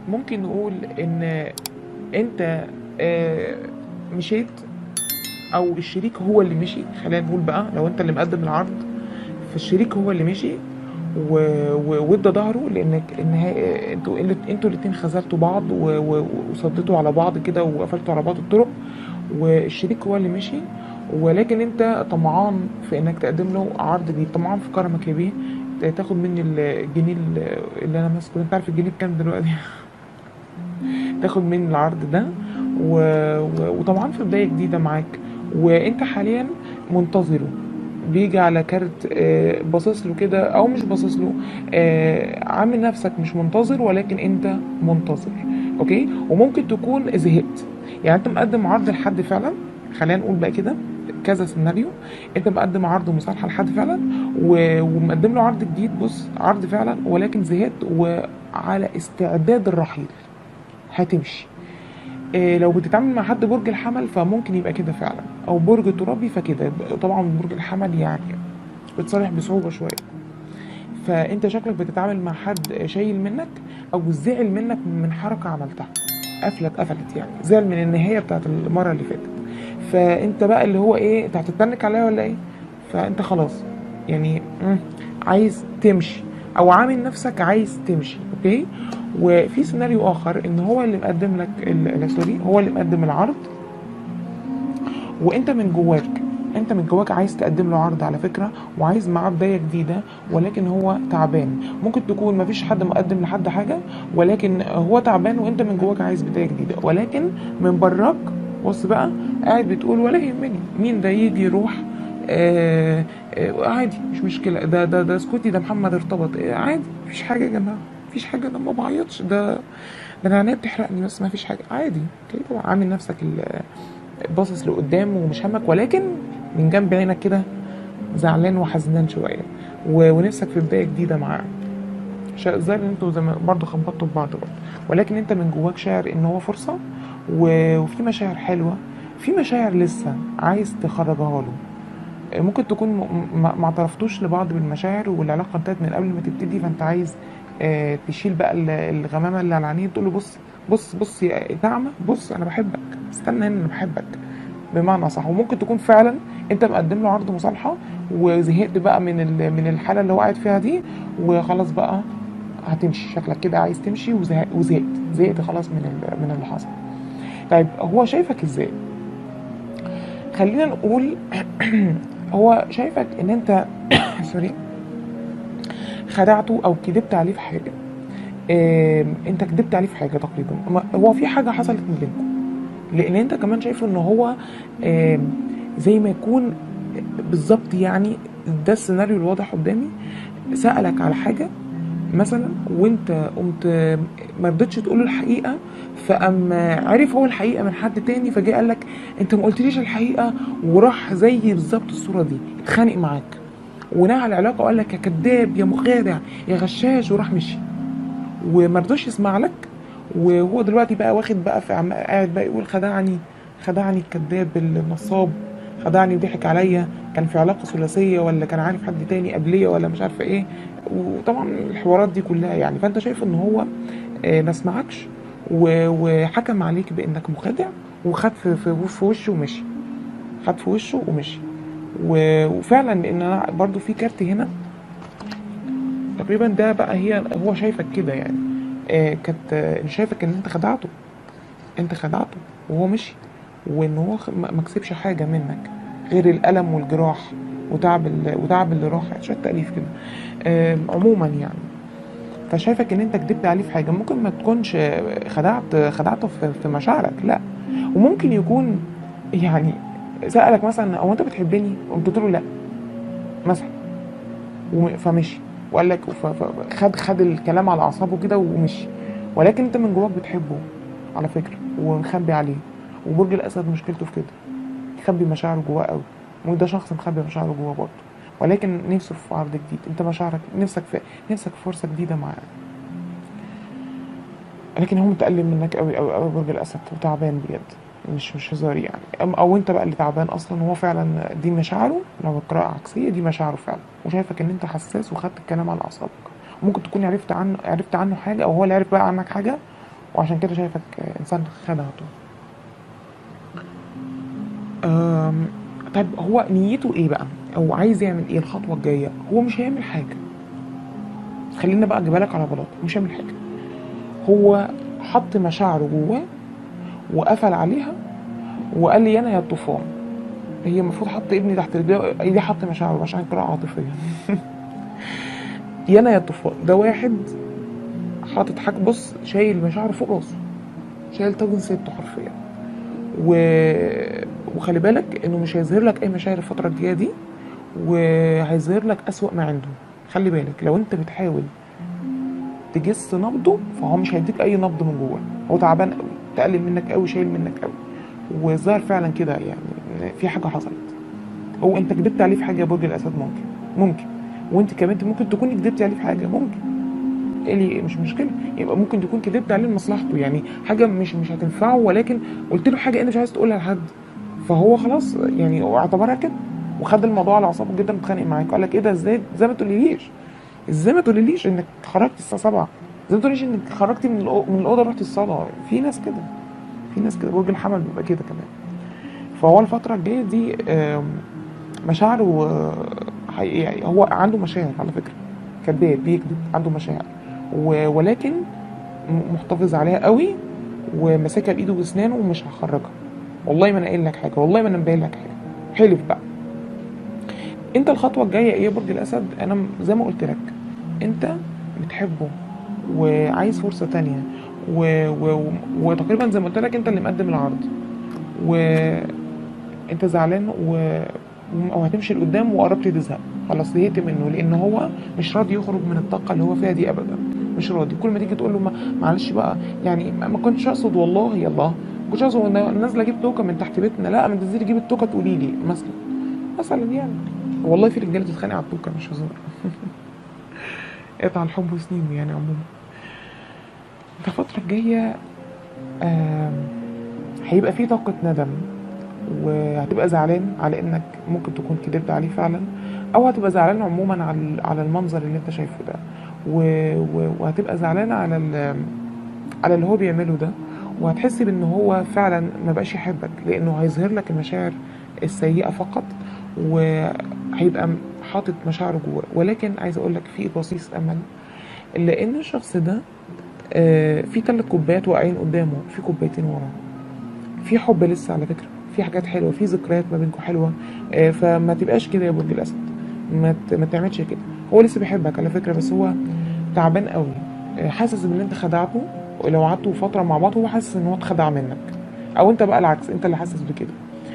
ممكن نقول ان انت آه، مشيت، او الشريك هو اللي مشي. خلينا نقول بقى لو انت اللي مقدم العرض، فالشريك هو اللي مشي وادى ظهره، لانك انتوا الاتنين خذلتوا بعض وصديتوا على بعض كده وقفلتوا على بعض الطرق، والشريك هو اللي مشي. ولكن انت طمعان في انك تقدم له عرض جديد، طمعان في كرمك يا بيه، تاخد مني الجنيه اللي انا ماسكه. انت عارف الجنيه بكام دلوقتي؟ تاخد مني العرض ده و... وطبعا في بداية جديدة معاك، وانت حاليا منتظره. بيجي على كارت باصص له كده او مش باصص له، عامل نفسك مش منتظر ولكن انت منتظر. اوكي، وممكن تكون زهقت. يعني انت مقدم عرض لحد فعلا، خلينا نقول بقى كده كذا سيناريو. انت مقدم عرض مصالحه لحد فعلا ومقدم له عرض جديد، بص عرض فعلا، ولكن زهقت وعلى استعداد الرحيل، هتمشي. إيه، لو بتتعامل مع حد برج الحمل فممكن يبقى كده فعلا، او برج ترابي فكده. طبعا برج الحمل يعني بتصالح بصعوبة شوية. فانت شكلك بتتعامل مع حد شايل منك او زعل منك من حركة عملتها، قفلت يعني، زعل من النهاية بتاعت المرة اللي فاتت. فانت بقى اللي هو ايه، انت هتتنك عليا ولا ايه؟ فانت خلاص يعني عايز تمشي، او عامل نفسك عايز تمشي. اوكي. وفي سيناريو اخر ان هو اللي مقدم لك سوري، هو اللي مقدم العرض، وانت من جواك، انت من جواك عايز تقدم له عرض على فكره، وعايز معاه بدايه جديده، ولكن هو تعبان. ممكن تكون مفيش حد مقدم لحد حاجه، ولكن هو تعبان، وانت من جواك عايز بدايه جديده، ولكن من براك بص بقى، قاعد بتقول ولا يهمني مين ده، يجي يروح. عادي، مش مشكله. ده سكوتي، ده محمد ارتبط، عادي، مفيش حاجه يا جماعه، مفيش حاجه، انا ما بعيطش، ده انا عينيا بتحرقني، بس مفيش حاجه، عادي. اوكي، طبعا عامل نفسك باصص لقدام ومش همك، ولكن من جنب عينك كده زعلان وحزنان شويه ونفسك في بدايه جديده معاه. الظاهر ان انتوا زي ما برضه خبطتوا في بعض برضه، ولكن انت من جواك شاعر ان هو فرصه وفي مشاعر حلوه، في مشاعر لسه عايز تخرجها له. ممكن تكون ما اعترفتوش لبعض بالمشاعر، والعلاقه انتهت من قبل ما تبتدي، فانت عايز تشيل بقى الغمامه اللي على العينين، تقول له بص بص بص يا نعمه، بص انا بحبك، استنى هنا، انا بحبك بمعنى صح. وممكن تكون فعلا انت مقدم له عرض مصالحه، وزهقت بقى من الحاله اللي هو قاعد فيها دي، وخلاص بقى هتمشي. شكلك كده عايز تمشي وزهقت خلاص من اللي حصل. طيب هو شايفك ازاي؟ خلينا نقول هو شايفك ان انت سوري، خدعته او كدبت عليه في حاجه. انت كدبت عليه في حاجه تقريبا، هو في حاجه حصلت ما بينكم، لان انت كمان شايفه ان هو زي ما يكون بالظبط يعني. ده السيناريو الواضح قدامي، سألك على حاجة مثلا، وانت قمت ما رضيتش تقول له الحقيقة، فاما عرف هو الحقيقة من حد تاني، فجاء قال لك انت ما قلتليش الحقيقة، وراح زي بالظبط الصورة دي اتخانق معاك ونهى العلاقة، وقال لك يا كذاب يا مخادع يا غشاش، وراح مشي وما رضاش يسمع لك. وهو دلوقتي بقى واخد بقى في قاعد بقى يقول خدعني الكذاب النصاب، خدعني وضحك عليا، كان في علاقة ثلاثية ولا كان عارف حد تاني قبلية ولا مش عارفة ايه. وطبعا الحوارات دي كلها يعني. فانت شايف ان هو ما سمعكش وحكم عليك بانك مخادع، وخد في وشه ومشي، خد في وشه ومشي. وفعلا ان انا برضو في كارت هنا تقريبا، ده بقى هو شايفك كده يعني. كانت شايفك ان انت خدعته، انت خدعته وهو مشي، وان هو ما كسبش حاجه منك غير الالم والجراح وتعب اللي راح، شويه تاليف كده. عموما يعني، فشايفك ان انت كدبت عليه في حاجه، ممكن ما تكونش خدعته في مشاعرك، لا. وممكن يكون يعني سألك مثلا هو انت بتحبني، قمت قلت له لا مثلا، فمشي، وقال لك خد الكلام على اعصابه كده ومشي، ولكن انت من جواك بتحبه على فكره ومخبي عليه. وبرج الاسد مشكلته في كده، يخبي مشاعره جواه قوي، وده شخص مخبي مشاعره جواه برضه، ولكن نفسه في عرض جديد. انت مشاعرك نفسك في فرصه جديده معاه، لكن هو متألم منك قوي قوي قوي برج الاسد، وتعبان بجد، مش هزار يعني. او انت بقى اللي تعبان اصلا، هو فعلا دي مشاعره. لو القراءة عكسية دي مشاعره فعلا، وشايفك ان انت حساس وخدت الكلام على اعصابك. ممكن تكون عرفت عنه حاجة، او هو اللي عرف بقى عنك حاجة، وعشان كده شايفك انسان خدعته. أم، طيب هو نيته ايه بقى؟ او عايز يعمل ايه الخطوه الجايه؟ هو مش هيعمل حاجه، خلينا بقى اجيبها لك على بلاط، مش هيعمل حاجه. هو حط مشاعره جواه وقفل عليها وقال لي انا يا الطوفان. هي المفروض حط ابني تحت ايدي، حط مشاعره عشان قراءة عاطفية. يانا يا الطوفان ده واحد حاطط حاجة، بص شايل مشاعره فوق راسه، شايل طاجن سته حرفيا. و... وخلي بالك انه مش هيظهر لك اي مشاعر الفترة الجاية دي، وهيظهر لك اسوأ ما عنده. خلي بالك لو انت بتحاول تجس نبضه فهو مش هيديك اي نبض من جوه، هو تعبان قوي، تقلل منك قوي، شايل منك قوي. وظهر فعلا كده يعني إن في حاجه حصلت. هو انت كدبت عليه في حاجه يا برج الاسد، ممكن. وانت كمان ممكن تكوني كدبتي عليه في حاجه، ممكن. ايه اللي مش مشكله، يبقى ممكن تكون كدبت عليه لمصلحته، يعني حاجه مش هتنفعه، ولكن قلت له حاجه انت مش عايز تقولها لحد، فهو خلاص يعني هو اعتبرها كده وخد الموضوع على اعصابه جدا، متخانق معاك قال لك ايه ده، ازاي ما تقوليليش، ازاي ما تقوليليش انك خرجتي الساعه 7، ازاي ما تقوليش انك خرجتي من الاوضه رحتي الصاله. في ناس كده، في ناس كده، برج الحمل بيبقى كده كمان. فهو الفتره الجايه دي مشاعره يعني هو عنده مشاعر على فكره، كذاب بيكذب، عنده مشاعر ولكن محتفظ عليها قوي وماسكها بايده واسنانه ومش هخرجها. والله ما انا قايل لك حاجه، والله ما انا مبين لك حاجه، حلف بقى. انت الخطوه الجايه ايه يا برج الاسد؟ انا زي ما قلت لك، انت بتحبه وعايز فرصه تانية وتقريبا زي ما قلت لك انت اللي مقدم العرض، وانت زعلان وهتمشي لقدام وقربت تزهق، خلاص زهقت منه، لان هو مش راضي يخرج من الطاقه اللي هو فيها دي ابدا، مش راضي. كل ما تيجي تقول له معلش بقى يعني ما كنتش اقصد والله، يلا ما كنتش اقصد ان نازله اجيب توكه من تحت بيتنا، لا ما تنزلي جيبي التوكه تقولي لي مثلا يعني. والله في رجاله تتخانق على التوكه، مش هزار. قطع الحب وسنين يعني عموما. انت الفتره الجايه آم، هيبقى في طاقه ندم، وهتبقى زعلان على انك ممكن تكون كدبت عليه فعلا، او هتبقى زعلان عموما على المنظر اللي انت شايفه ده، وهتبقى زعلان على اللي هو بيعمله ده، وهتحس بان هو فعلا ما بقاش يحبك لانه هيظهر لك المشاعر السيئة فقط، وهيبقى حاطط مشاعره جواه. ولكن عايز اقول لك في بصيص امل، لان الشخص ده في 3 كوبايات واقعين قدامه، في كوبايتين وراه، في حب لسه على فكرة، في حاجات حلوة، في ذكريات ما بينكم حلوة. فما تبقاش كده يا برج الأسد، ما تعملش كده. هو لسه بيحبك على فكرة، بس هو تعبان قوي، حاسس ان انت خدعته، ولو قعدتوا فترة مع بعض هو حاسس ان هو اتخدع منك، او انت بقى العكس، انت اللي حاسس بكده.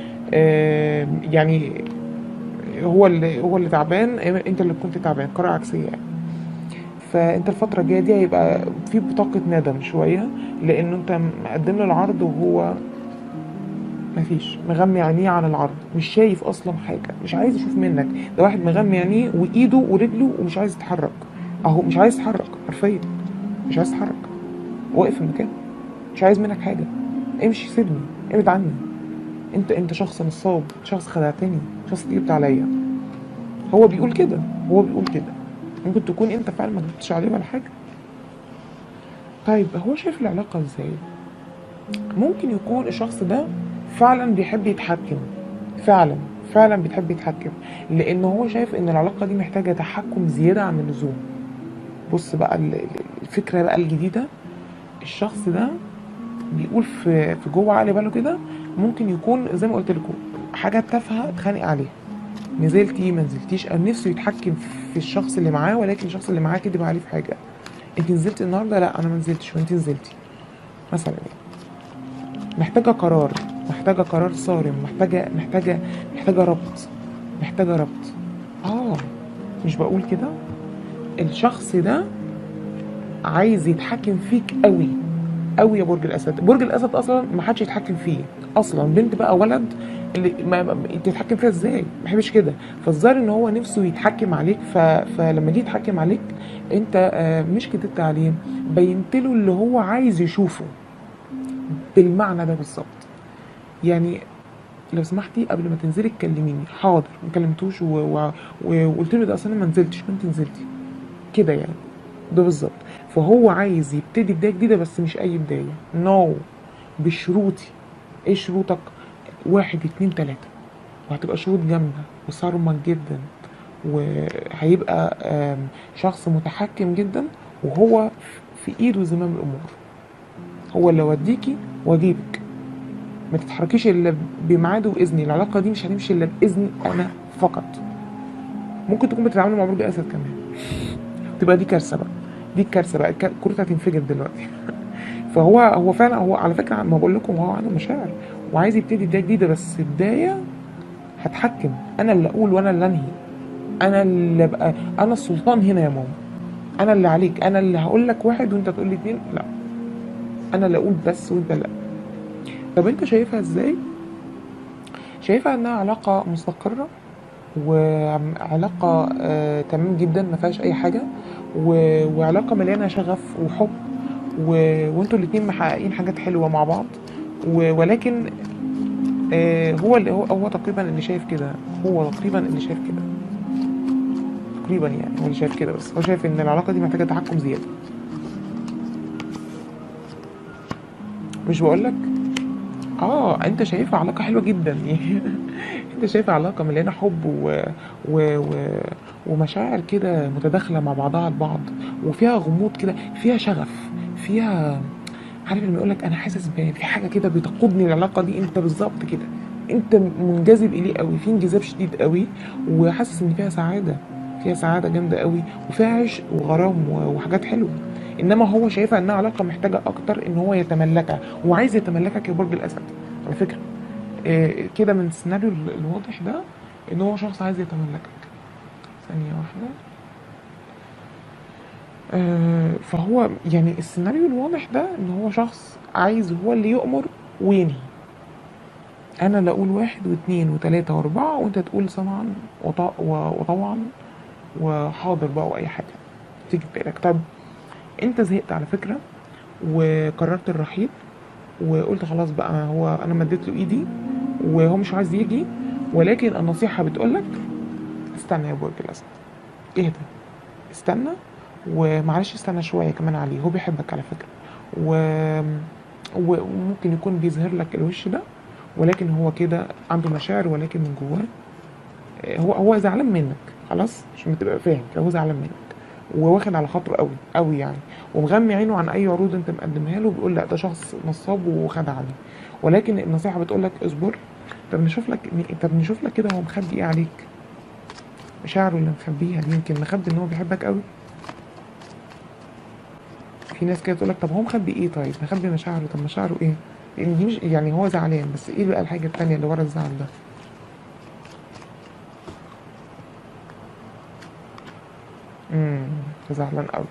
يعني هو اللي تعبان، انت اللي كنت تعبان، قراءة عكسية يعني. فانت الفترة الجاية دي هيبقى في بطاقة ندم شوية، لانه انت مقدم له العرض وهو مفيش، مغمي عينيه عن العرض، مش شايف اصلا حاجه، مش عايز يشوف منك. ده واحد مغمي عينيه وايده ورجله ومش عايز يتحرك، اهو مش عايز يتحرك حرفيا، مش عايز يتحرك، واقف في مكانه، مش عايز منك حاجه. امشي، سيبني، ابعد عني، انت شخص نصاب، شخص خدعتني، شخص كدبت عليا. هو بيقول كده، هو بيقول كده، ممكن تكون انت فعلا ما كدبتش عليه ولا حاجه. طيب هو شايف العلاقه ازاي؟ ممكن يكون الشخص ده فعلا بيحب يتحكم، فعلا فعلا بيحب يتحكم، لان هو شايف ان العلاقه دي محتاجه تحكم زياده عن اللزوم. بص بقى الفكره بقى الجديده، الشخص ده بيقول في جوه عقل باله كده، ممكن يكون زي ما قلت لكم حاجه تافهه اتخانق عليها، نزلتي ما نزلتيش، او نفسه يتحكم في الشخص اللي معاه، ولكن الشخص اللي معاه كدب عليه في حاجه. انت نزلتي النهارده؟ لا انا ما نزلتش، وانت نزلتي مثلا يعني. محتاجة قرار، محتاجة قرار صارم، محتاجة ربط، محتاجة ربط. اه مش بقول كده، الشخص ده عايز يتحكم فيك قوي قوي يا برج الاسد. برج الاسد اصلا ما حدش يتحكم فيه اصلا، بنت بقى ولد، اللي تتحكم فيها ازاي؟ ما بحبش كده. فالظاهر ان هو نفسه يتحكم عليك، فلما جه يتحكم عليك انت مش كدبت عليه، بينت له اللي هو عايز يشوفه بالمعنى ده بالظبط. يعني لو سمحتي قبل ما تنزلي تكلميني، حاضر. ما كلمتوش وقلت له ده اصلا ما نزلتش وانت نزلتي كده يعني. ده بالظبط. فهو عايز يبتدي بدايه جديده، بس مش اي بدايه، نو، بشروطي. ايه شروطك؟ واحد اتنين تلاته، وهتبقى شروط جامده وصارمه جدا، وهيبقى شخص متحكم جدا، وهو في ايده زمام الامور. هو اللي وديكي واجيبك، ما تتحركيش الا بميعاده واذني. العلاقه دي مش هتمشي الا باذني انا فقط. ممكن تكون بتتعامل مع برج اسد كمان، تبقى دي كارثه بقى. دي الكارثه بقى، الكروت هتنفجر دلوقتي. فهو فعلا، هو على فكره ما بقول لكم، هو عنده مشاعر وعايز يبتدي بدايه جديده، بس بدايه هتحكم. انا اللي اقول وانا اللي انهي، انا اللي ابقى انا السلطان هنا يا ماما. انا اللي عليك، انا اللي هقول لك واحد وانت تقول لي اتنين، لا، انا اللي اقول بس وانت لا. طب انت شايفها ازاي؟ شايفها انها علاقه مستقره، وعلاقه تمام جدا، ما فيهاش اي حاجه، وعلاقه مليانه شغف وحب، وانتوا الاتنين محققين حاجات حلوه مع بعض، ولكن هو اللي هو تقريبا اللي شايف كده. هو تقريبا اللي شايف كده، تقريبا يعني هو اللي شايف كده، بس هو شايف ان العلاقه دي محتاجه تحكم زياده. مش بقولك انت شايفها علاقه حلوه جدا. انت شايفها علاقه مليانه حب و... و... ومشاعر كده متداخله مع بعضها البعض، وفيها غموض كده، فيها شغف، فيها، عارف لما يقولك انا حاسس في حاجه كده بتقودني العلاقه دي، انت بالظبط كده. انت منجذب اليه قوي، في انجذاب شديد قوي، وحاسس ان فيها سعاده، فيها سعاده جامده قوي، وفيها عشق وغرام وحاجات حلوه. انما هو شايفها انها علاقه محتاجه اكتر ان هو يتملكها، وعايز يتملكك يا برج الاسد على فكره. كده من السيناريو الواضح ده ان هو شخص عايز يتملكك. ثانيه واحده. فهو يعني السيناريو الواضح ده ان هو شخص عايز هو اللي يؤمر وينهي. انا اللي اقول واحد واثنين وثلاثة واربعة، وانت تقول سمعا وطوعا وحاضر بقى، واي حاجة تيجي في بالك. طب انت زهقت على فكرة، وقررت الرحيل، وقلت خلاص بقى، هو انا مديت له ايدي وهو مش عايز يجي، ولكن النصيحة بتقولك استنى يا برج الاسد، اهدى، استنى، ومعلش استنى شوية كمان عليه، هو بيحبك على فكرة، و... وممكن يكون بيظهر لك الوش ده، ولكن هو كده عنده مشاعر، ولكن من جواه هو زعلان منك. خلاص عشان تبقى فاهم، هو زعلان منك وواخد على خاطره قوي قوي يعني، ومغمي عينه عن اي عروض انت مقدمها له، بيقول لا ده شخص نصاب وخدعني. ولكن النصيحه بتقول لك اصبر. طب نشوف لك كده هو مخبي ايه عليك. مشاعره اللي مخبيها دي، يمكن مخبي ان هو بيحبك قوي. في ناس كده تقول لك طب هو مخبي ايه؟ طيب مخبي مشاعره، طب مشاعره ايه؟ لان دي مش يعني هو زعلان، بس ايه بقى الحاجه التانيه اللي ورا الزعل ده؟ امم زعلان قوي.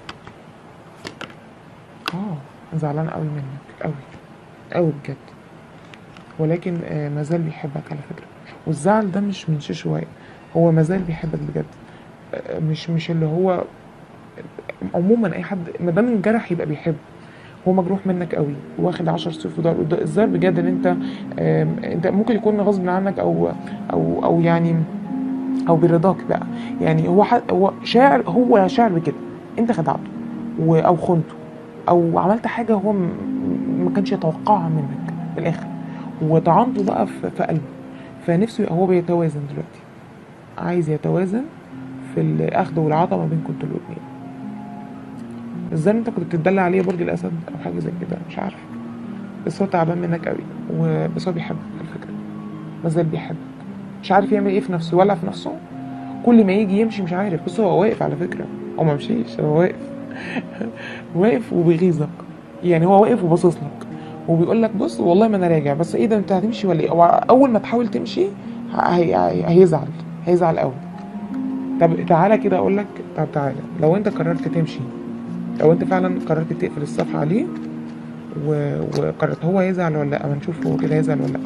اه زعلان قوي منك قوي قوي بجد، ولكن مازال بيحبك على فكرة. والزعل ده مش من شيء شوية، هو مازال بيحبك بجد. مش اللي هو، عموما اي حد ما دام انجرح يبقى بيحب. هو مجروح منك قوي، واخد 10 سيف في ضهره. الظاهر بجد ان انت ممكن يكون غصب عنك، او يعني او برضاك بقى. يعني هو شاعر، هو شاعر بكده، انت خدعته او خنته، او عملت حاجه هو ما كانش يتوقعها منك في الاخر، وطعنته بقى في قلبه. فنفسه هو بيتوازن دلوقتي، عايز يتوازن في الاخذ والعطاء ما بينكم انتوا الاتنين. ازاي انت كنت بتدلع عليه برج الاسد او حاجه زي كده، مش عارف، بس هو تعبان منك قوي، بس هو بيحبك على فكره، مازال بيحبك. مش عارف يعمل ايه في نفسه ولا في نفسه. كل ما يجي يمشي مش عارف، بص هو واقف على فكره، هو ما مشيش، هو واقف. واقف وبيغيظك. يعني هو واقف وباصص لك، وبيقول لك بص والله ما انا راجع، بس ايه ده انت هتمشي ولا ايه؟ اول ما تحاول تمشي هيزعل، هيزعل قوي. طب تعالى كده اقول لك، طب تعالى لو انت قررت تمشي، لو انت فعلا قررت تقفل الصفحه عليه وقررت، هو هيزعل ولا لا؟ اما نشوف هو كده هيزعل ولا لا.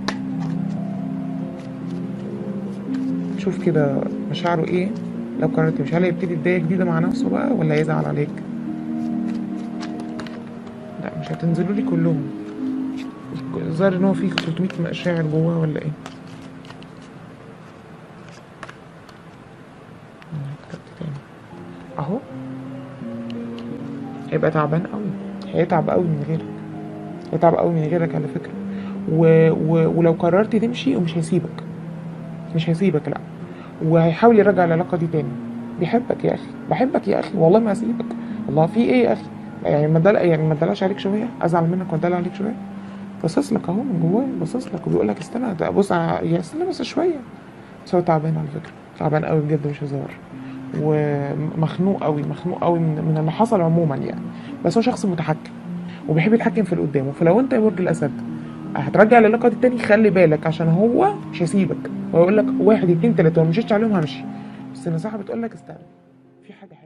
شوف كده مشاعره ايه لو قررت تمشي. هل هيبتدي بدايه جديده مع نفسه بقى، ولا هيزعل عليك؟ لا مش هتنزلوا لي كلهم، الظاهر ان هو فيه 300 مشاعر جواه ولا ايه. كتبت تاني اهو. هيبقى تعبان قوي، هيتعب قوي من غيرك، هيتعب قوي من غيرك على فكره. ولو قررت تمشي ومش هيسيبك، مش هيسيبك لا، وهيحاول يرجع العلاقه دي تاني. بيحبك يا اخي، بحبك يا اخي والله ما هسيبك. الله في ايه يا اخي؟ يعني ما ادلعش عليك شويه، ازعل منك وادلع عليك شويه؟ باصص لك اهو من جواه، باصص لك وبيقول لك استنى بص يا استنى بس شويه. بس هو تعبان على فكره، تعبان قوي بجد مش هزار، ومخنوق قوي، مخنوق قوي من اللي حصل عموما يعني. بس هو شخص متحكم وبيحب يتحكم في اللي قدامه. فلو انت يا برج الاسد هترجع العلاقه دي تاني، خلي بالك عشان هو مش هيسيبك، هو يقول لك واحد اتنين تلاته، لو مشيتش عليهم همشي. بس النصيحه بتقول لك استنى، في حاجه